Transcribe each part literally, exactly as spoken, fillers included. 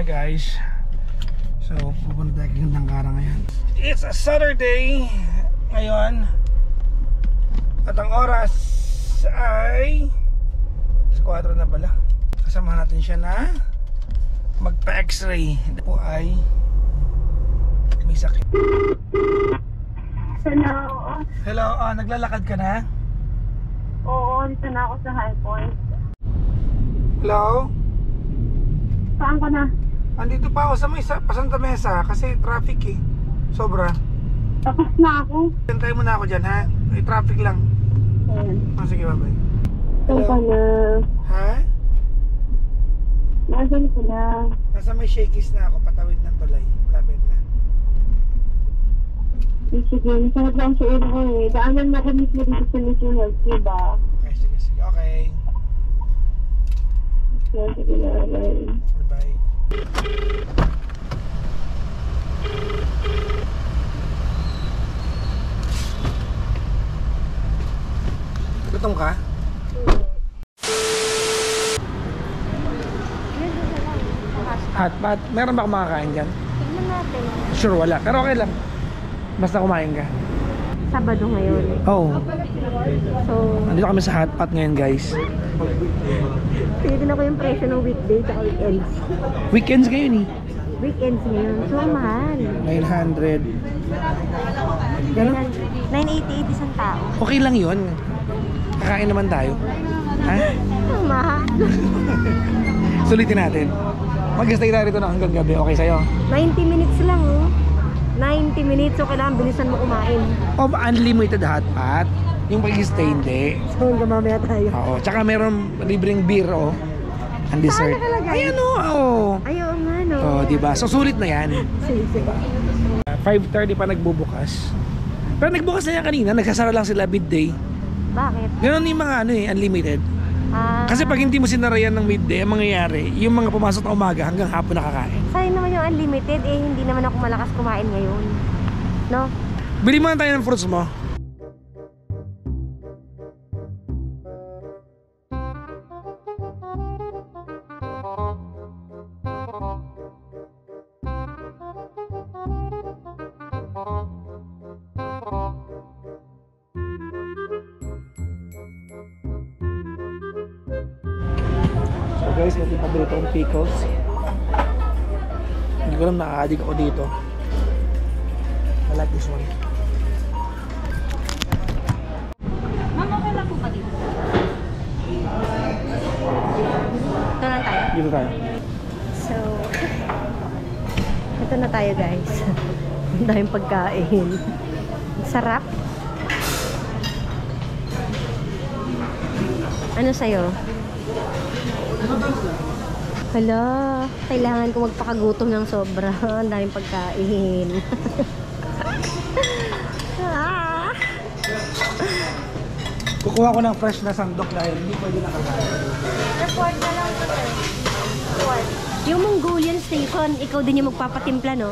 guys. So, pupunta tayo ng Tangkara ngayon. It's a Saturday ngayon. At ang oras ay four na pala. Kasamahan natin siya na magpa-x-ray. Ito po ay may sakit. Hello. Hello, ah, naglalakad ka na? Oo, dito na ako sa High Point. Hello? Saan ka na? Andito pa ako sa may sa Santa Mesa kasi traffic eh. Sobra. Tapos na ako. Hintay mo na ako dyan ha? May traffic lang. Ayan. Oh, sige, bye-bye. Saan ka na? Ha? Nasaan ka na? Nasa may shakies na ako, patawid ng tulay. Malapit na. Sige, masarap lang sa ulo ko eh. Daanan na kami sa dito sa Mission Health, diba? Okay, sige, sige. Okay. Sige, sige na. Bye. Bye-bye. Gutom ka? Hotpot? Meron ba kumakain dyan? Tignan natin. Sure, wala. Pero okay lang. Basta kumain ka. Sabado ngayon. Oo. Oh. So, Nandito kami sa hotpot ngayon, guys. tignan ako yung presyo ng weekday at weekends. Weekends ngayon eh. Weekends ngayon. So, mahal. nine hundred. Gano'n? nine eighty-eight isang tao. Okay lang yun. Kakain naman tayo. Ha? Ang mahal. Sulitin natin. Mag-stay tayo rito na hanggang gabi. Okay sa'yo? ninety minutes lang oh. ninety minutes. So, kailangan bilisan mo kumain. Of unlimited hotpot. Yung pag-stay hindi. So, hanggang mamaya tayo. Oo. Tsaka meron libreng beer oh. Ang dessert. Saan nakalagay? Ayan oh. Oo. Ayaw nga no. Oh, diba? So, sulit na yan. Sige, sige. five thirty pa nagbubukas. Pero nagbukas na yan kanina. Nagsasara lang sila midday. Bakit? Ganon yung mga ano eh, unlimited. Ah, Kasi pag hindi mo sinarayan ng midday, ang mangyayari, yung mga pumasok na umaga hanggang hapon nakakain. sayang naman yung unlimited eh. Hindi naman ako malakas kumain ngayon. No? Bili mo na tayo ng fruits mo. So guys, may pabili itong pickles. Hindi ko alam, nakakadig ako dito. I like this one. Ma'am, okay lang po ba dito? Ito lang tayo. Dito tayo. So, ito na tayo guys. Ang daming pagkain. Sarap. Ano sa'yo? Hala, kailangan ko magpakagutom ng sobra. Ang daming pagkain. Ah. Kukuha ko ng fresh na sandok dahil hindi pwede nakakain. Report na lang ko sir. Report. Yung Mongolian station, ikaw din yung magpapatimpla, no?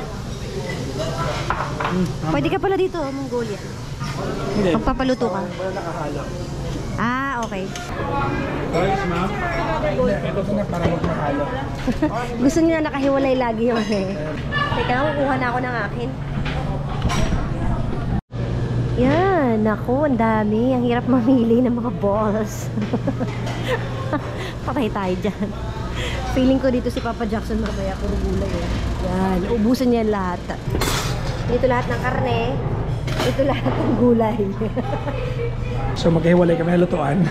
Hmm, Pwede ka pala dito, Mongolian. Hindi. Magpapaluto ka. Wala nakahalo. Ah, okay. Guys, ma'am. Ito ko na para huwag mahalo. Gusto niyo na nakahiwalay lagi yung eh. Teka lang, kukuha na ako ng akin. Yan, naku, ang dami. Ang hirap mamili ng mga balls. Patay tayo dyan. Feeling ko dito si Papa Jackson mamaya, puro gulay eh. Yan, ubusan niya lahat. Dito lahat ng karne. Ito lahat ng gulay. So magkahiwalay kami na lutuan.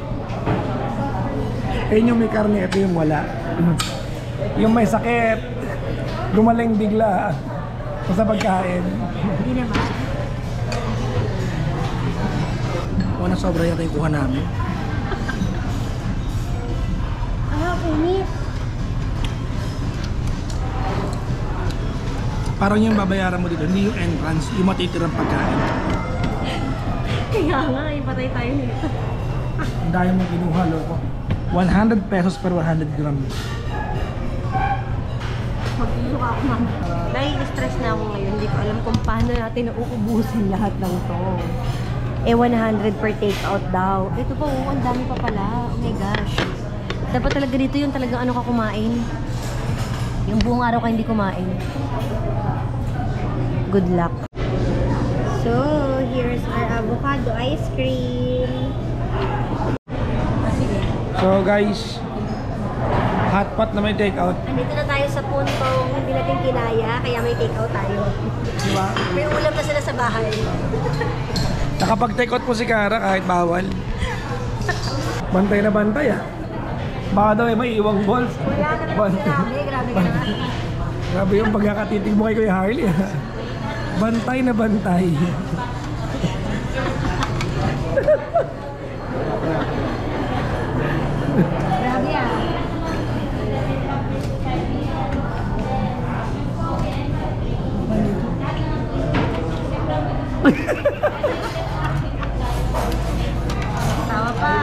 Ayun yung may karne, ito yung wala. Yung may sakit, gumaling bigla sa pagkain. Hindi naman. Kung na sobra yata yung kuha namin. Ah, init. Parang yung babayaran mo dito, hindi yung entrance, yung matitirang pagkain. Kaya nga, ipatay tayo nito. Ang dahil mong kinuha, loko. one hundred pesos per one hundred grams. Magsusuka ako, ma'am. Nai-stress na ako ngayon. Hindi ko alam kung paano natin nauubusin lahat ng to. Eh, one hundred per take-out daw. Ito pa, oh, ang dami pa pala. Oh my gosh. Dapat talaga dito yung talagang ano ka kumain. Yung buong araw ka hindi kumain. Good luck. So, here's our avocado ice cream. So guys, hot pot na may take out. Andito na tayo sa puntong hindi natin kinaya, kaya may take out tayo. Diba? May ulam na sila sa bahay. Nakapag-take out po si Kara kahit bawal. Bantay na bantay ah. Baka daw eh, may iwang balls. Wala na naman sinabi, grabe ka naman. Grabe yung pagkakatitig mo kay Kuya Harley ah. Bantay na bantay. Grabe ah. Tawa pa.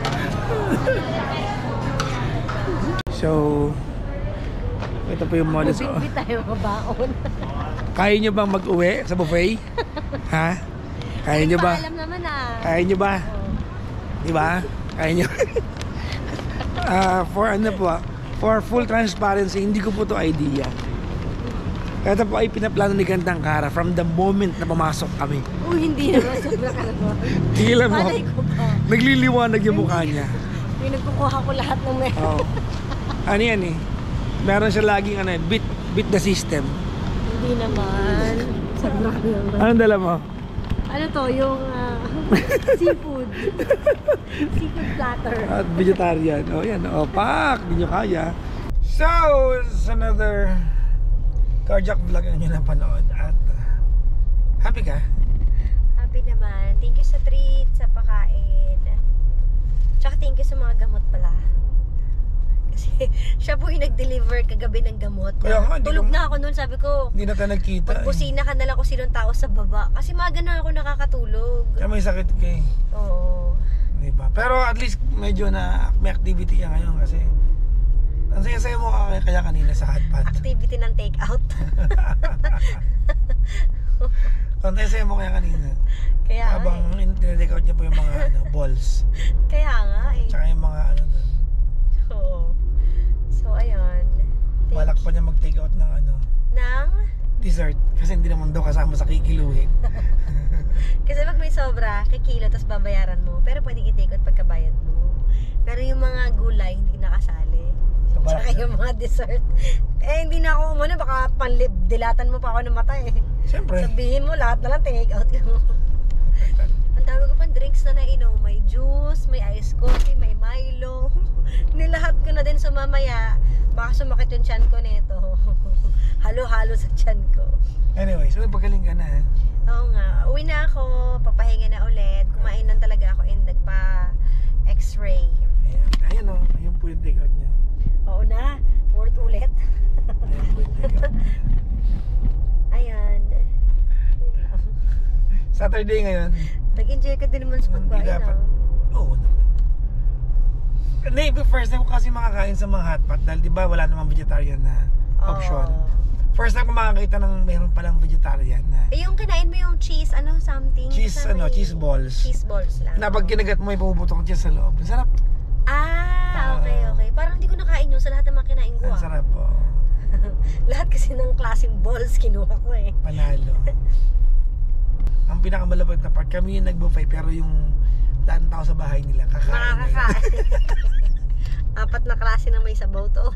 So, ito po yung modus. Oh. Bibit tayo mabaon. Kaya nyo bang mag-uwi sa buffet? Ha? Kaya nyo ba? Alam naman ah. Kaya nyo ba? Oh. Di ba? Kaya nyo? uh, for ano po, for full transparency, hindi ko po to idea. Ito po ay pinaplano ni Gandang Kara from the moment na pumasok kami. Uy, hindi naman. Sobra ka naman. Tingnan mo, Malay ko ba? nagliliwanag yung mukha niya. Pinagkukuha ko lahat ng meron. Oh. Ano yan eh? Meron siya laging ano, beat, beat the system. Hindi naman. Sobra ka naman. Anong dala mo? Ano to? Yung ah, seafood. Seafood platter. At vegetarian. Oh yan, oh pak, hindi nyo kaya. So, it's another carjack vlog na nyo napanood. At uh, happy ka? Happy naman. Thank you sa treat, sa pakain. Tsaka thank you sa mga gamot pala. Kasi siya po yung nag-deliver kagabi ng gamot. Kaya nga, hindi Tulog ko- na ako noon, sabi ko, Hindi na tayo nagkita eh. pagpusina ka na lang kung sinong tao sa baba. Kasi maga na ako nakakatulog. Kaya may sakit ka eh. Oo. Diba? Pero at least medyo na may activity ka ngayon kasi ang saya-saya mo kaya, kaya kanina sa hotpot. Activity ng take-out. Ang saya-saya mo kaya kanina. Kaya nga Habang eh. tinitake out niya po yung mga ano, balls. Kaya nga eh. Tsaka yung mga ano doon. Oo. So, ayun. Thank Balak pa niya mag-take out ng ano, Nang? dessert. Kasi hindi naman daw kasama sa kikiluhin. Kasi pag may sobra, kikilo, tapos babayaran mo. Pero pwedeng i-take out pagkabayad mo. Pero yung mga gulay, hindi nakasali. So, balak Tsaka niya. yung mga dessert. Eh, hindi na ako umano. Baka panlib, dilatan mo pa ako ng mata eh. Siyempre. Sabihin mo, lahat na lang take out ko. Ang dami ko pang drinks na nainom. May juice, may iced coffee, may Milo. Nilahat ko na din sa mamaya. Baka sumakit yung tiyan ko nito. Halo-halo sa tiyan ko. Anyway, so pagaling ka na eh. Oo nga. Uwi na ako. Papahinga na ulit. Kumain lang talaga ako and nagpa-x-ray. Ayan, ayan o. Ayun po yung take out niya. Oo na. Worth ulit. Ayan po yung take out niya. Ayan. Saturday ngayon. Nag-enjoy ka din naman sa Hindi pagkain dapat. ah. Oo. Hindi, but first time ko kasi makakain sa mga hotpot dahil di ba wala namang vegetarian na option. Oo. First time ko makakita ng mayroon palang vegetarian na Eh, yung kinain mo yung cheese, ano, something? cheese, Sa ano, may- cheese balls. Cheese balls lang. Na pag kinagat mo, may pumuputok cheese sa loob. Ang sarap. Ah, okay, okay. Parang hindi ko nakain yun sa lahat ng mga kinain ko Ang ah. sarap po. Lahat kasi ng klaseng balls kinuha ko eh. Panalo. Ang pinakamalapit na part, kami yung nag-buffet pero yung lahat ng tao sa bahay nila kakain nila. Makakakain. Apat na klase na may sabaw to.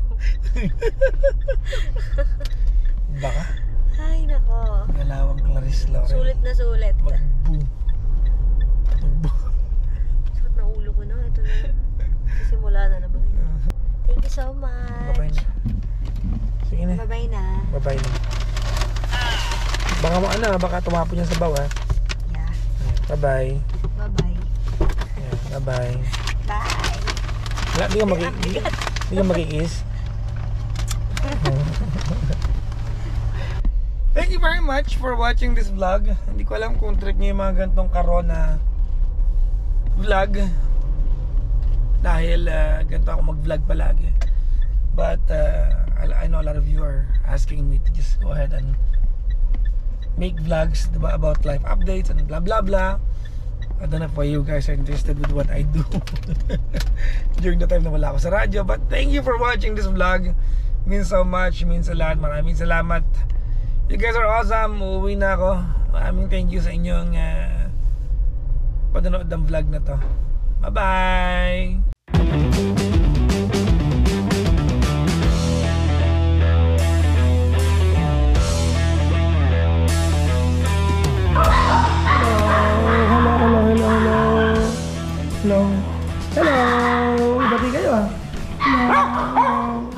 Baka? Ay, nako. Galawang Clarice Laurel. Sulit na sulit. Magbu. Magbu. Sulit na ulo ko na. Ito na. Simula na naman. Thank you so much. Bye-bye na. Sige na. Bye-bye na. Bye-bye na. Baka mo ano, baka tumapon yung sabaw ha. Yeah. Bye-bye. Bye-bye. Ayan, bye-bye. Bye. Wala, di ka magi... Di, di ka magikis. Thank you very much for watching this vlog. Hindi ko alam kung trip niyo yung mga gantong karon na vlog. Dahil uh, ganito ako mag-vlog palagi. But uh, I, I know a lot of you are asking me to just go ahead and make vlogs, diba, about life updates and blah blah blah. I don't know if you guys are interested with what I do during the time na wala ako sa radyo. But thank you for watching this vlog. Means so much, means sa lahat. Maraming salamat. You guys are awesome. Uuwi na ako. Maraming thank you sa inyong uh, panonood ng vlog na to. Bye-bye! Hello. Hello. Ibati kayo ah. Hello.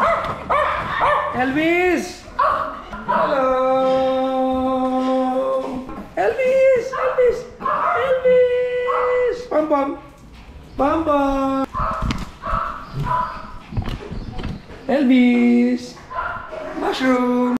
Elvis. Hello. Elvis. Elvis. Elvis. Bam bam. Bam bam. Elvis. Mushroom.